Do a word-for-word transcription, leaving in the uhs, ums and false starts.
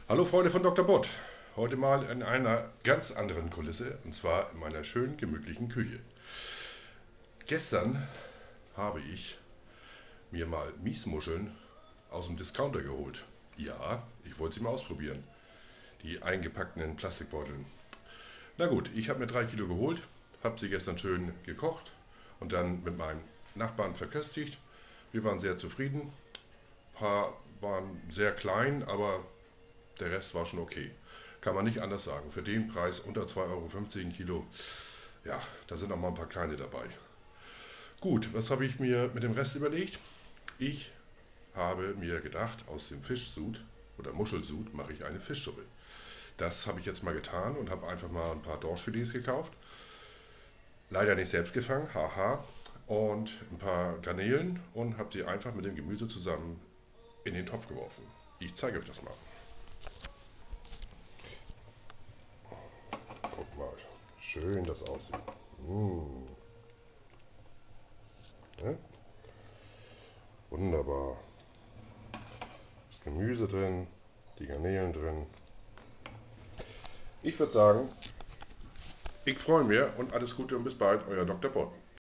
Hallo Freunde von Doktor Bott. Heute mal in einer ganz anderen Kulisse, und zwar in meiner schönen gemütlichen Küche. Gestern habe ich mir mal Miesmuscheln aus dem Discounter geholt. Ja, ich wollte sie mal ausprobieren. Die eingepackten in Plastikbeuteln. Na gut, ich habe mir drei Kilo geholt, habe sie gestern schön gekocht und dann mit meinem Nachbarn verköstigt. Wir waren sehr zufrieden. Ein paar waren sehr klein, aber der Rest war schon okay. Kann man nicht anders sagen. Für den Preis unter zwei Euro fünfzig ein Kilo, ja, da sind auch mal ein paar kleine dabei. Gut, was habe ich mir mit dem Rest überlegt? Ich habe mir gedacht, aus dem Fischsud oder Muschelsud mache ich eine Fischsuppe. Das habe ich jetzt mal getan und habe einfach mal ein paar Dorschfilets gekauft. Leider nicht selbst gefangen, haha. Und ein paar Garnelen und habe sie einfach mit dem Gemüse zusammen in den Topf geworfen. Ich zeige euch das mal. Guck mal, schön das aussieht. Mmh, ne? Wunderbar. Das Gemüse drin, die Garnelen drin. Ich würde sagen, ich freue mich und alles Gute und bis bald, euer Doktor Pott.